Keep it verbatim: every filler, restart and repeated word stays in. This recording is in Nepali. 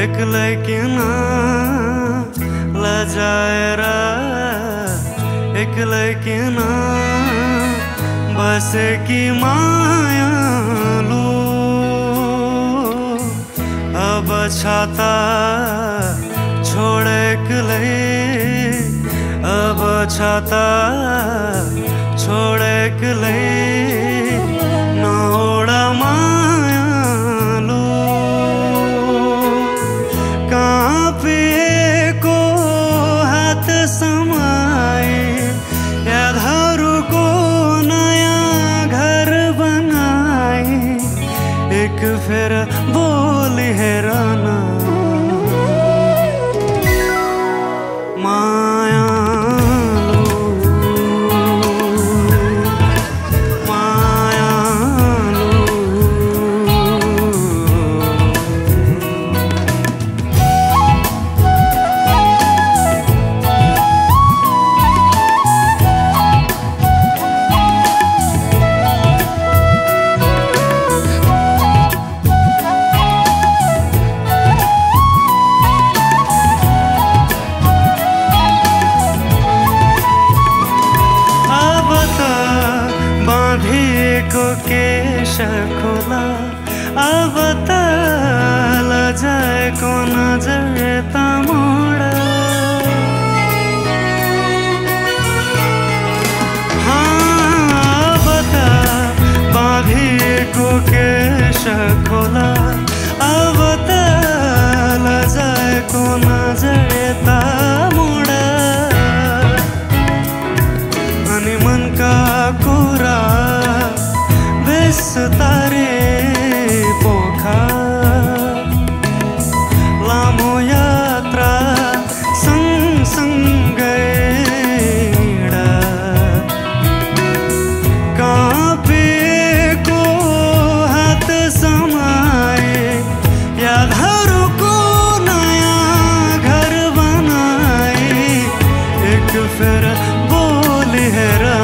एक्लै किन लजाएर एक्लै किन बसेकी मायालु अब छाता छोड एक्लै अब छाता छोड एक्लै नहोडा मायालु काँपेको हात समाए यादहरूको नयाँ घर बनाए एक फेर बोली हेर न बाँधिएको केश खोला अब त लजाएको नजर यता मोड अब त बाँधिएको केश खोला अब त लजाएको नजर यता मोड अनि मनका कुरा तारे पोखा लामो यात्रा सँगसँगै काँपेको हात समाए यादहरूको नयाँ घर बनाए एक फेर बोली हेर